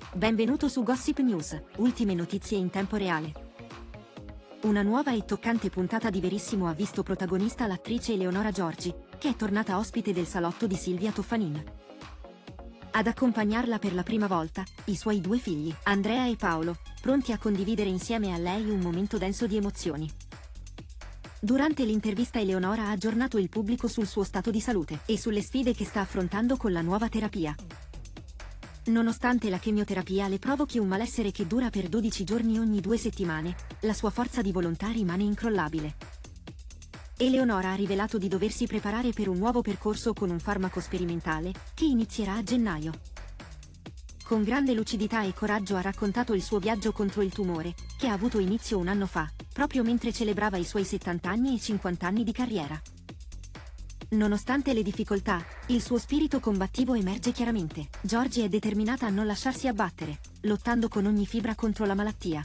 Benvenuto su Gossip News, ultime notizie in tempo reale. Una nuova e toccante puntata di Verissimo ha visto protagonista l'attrice Eleonora Giorgi, che è tornata ospite del salotto di Silvia Toffanin. Ad accompagnarla per la prima volta, i suoi due figli, Andrea e Paolo, pronti a condividere insieme a lei un momento denso di emozioni. Durante l'intervista Eleonora ha aggiornato il pubblico sul suo stato di salute e sulle sfide che sta affrontando con la nuova terapia. Nonostante la chemioterapia le provochi un malessere che dura per 12 giorni ogni 2 settimane, la sua forza di volontà rimane incrollabile. Eleonora ha rivelato di doversi preparare per un nuovo percorso con un farmaco sperimentale, che inizierà a gennaio. Con grande lucidità e coraggio ha raccontato il suo viaggio contro il tumore, che ha avuto inizio un anno fa, proprio mentre celebrava i suoi 70 anni e 50 anni di carriera. Nonostante le difficoltà, il suo spirito combattivo emerge chiaramente. Giorgi è determinata a non lasciarsi abbattere, lottando con ogni fibra contro la malattia.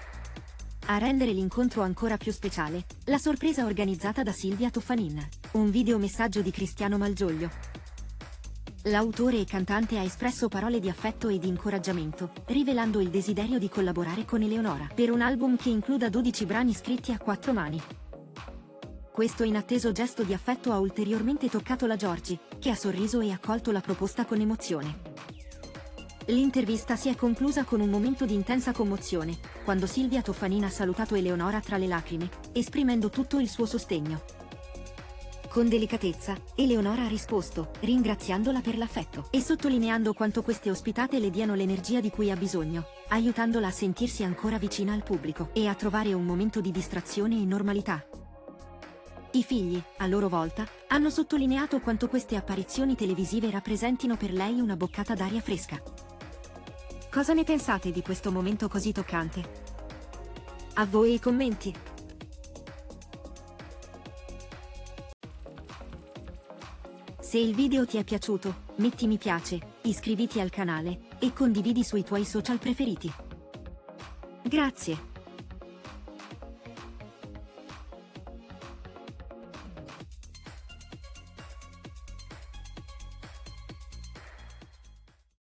A rendere l'incontro ancora più speciale, la sorpresa organizzata da Silvia Toffanin, un videomessaggio di Cristiano Malgioglio. L'autore e cantante ha espresso parole di affetto e di incoraggiamento, rivelando il desiderio di collaborare con Eleonora per un album che includa 12 brani scritti a 4 mani. Questo inatteso gesto di affetto ha ulteriormente toccato la Giorgi, che ha sorriso e accolto la proposta con emozione. L'intervista si è conclusa con un momento di intensa commozione, quando Silvia Toffanin ha salutato Eleonora tra le lacrime, esprimendo tutto il suo sostegno. Con delicatezza, Eleonora ha risposto, ringraziandola per l'affetto e sottolineando quanto queste ospitate le diano l'energia di cui ha bisogno, aiutandola a sentirsi ancora vicina al pubblico e a trovare un momento di distrazione e normalità. I figli, a loro volta, hanno sottolineato quanto queste apparizioni televisive rappresentino per lei una boccata d'aria fresca. Cosa ne pensate di questo momento così toccante? A voi i commenti! Se il video ti è piaciuto, metti mi piace, iscriviti al canale e condividi sui tuoi social preferiti. Grazie!